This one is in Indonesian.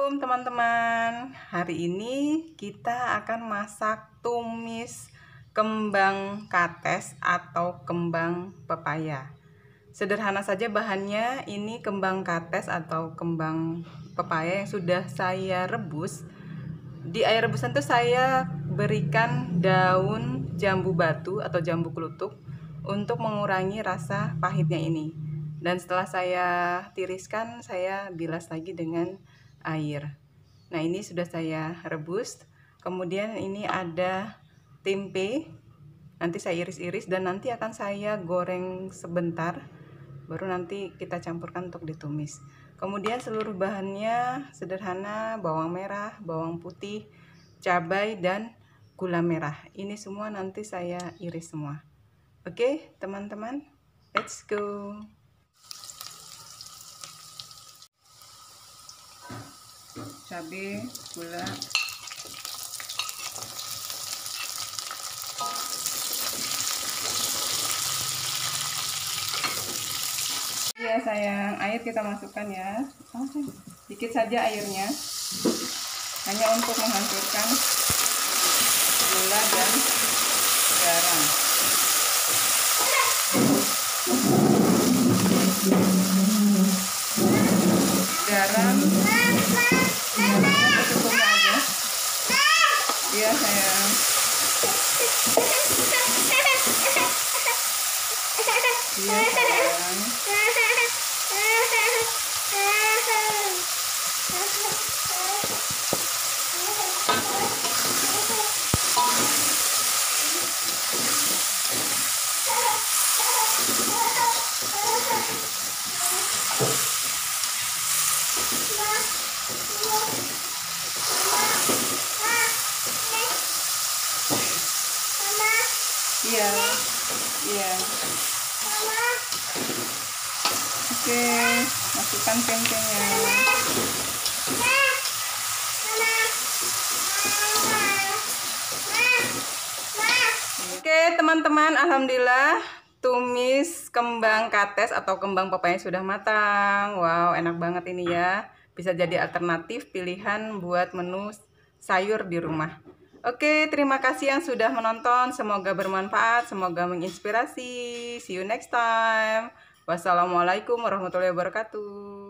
Assalamualaikum teman-teman. Hari ini kita akan masak tumis kembang kates atau kembang pepaya. Sederhana saja bahannya, ini kembang kates atau kembang pepaya yang sudah saya rebus. Di air rebusan itu saya berikan daun jambu batu atau jambu kelutuk untuk mengurangi rasa pahitnya ini. Dan setelah saya tiriskan, saya bilas lagi dengan air. Nah, ini sudah saya rebus. Kemudian ini ada tempe. Nanti saya iris-iris dan nanti akan saya goreng sebentar. Baru nanti kita campurkan untuk ditumis. Kemudian seluruh bahannya sederhana: bawang merah, bawang putih, cabai, dan gula merah. Ini semua nanti saya iris semua. Oke, teman-teman, let's go. Cabai, gula, ya sayang, air kita masukkan ya, sedikit saja airnya, hanya untuk menghancurkan gula dan garam. Garam secukupnya aja. Iya sayang. Iya sayang. Iya, iya. Oke, masukkan tempenya. Oke, teman-teman, alhamdulillah tumis kembang kates atau kembang pepaya sudah matang. Wow, enak banget ini ya. Bisa jadi alternatif pilihan buat menu sayur di rumah. Oke, terima kasih yang sudah menonton. Semoga bermanfaat, semoga menginspirasi. See you next time. Wassalamualaikum warahmatullahi wabarakatuh.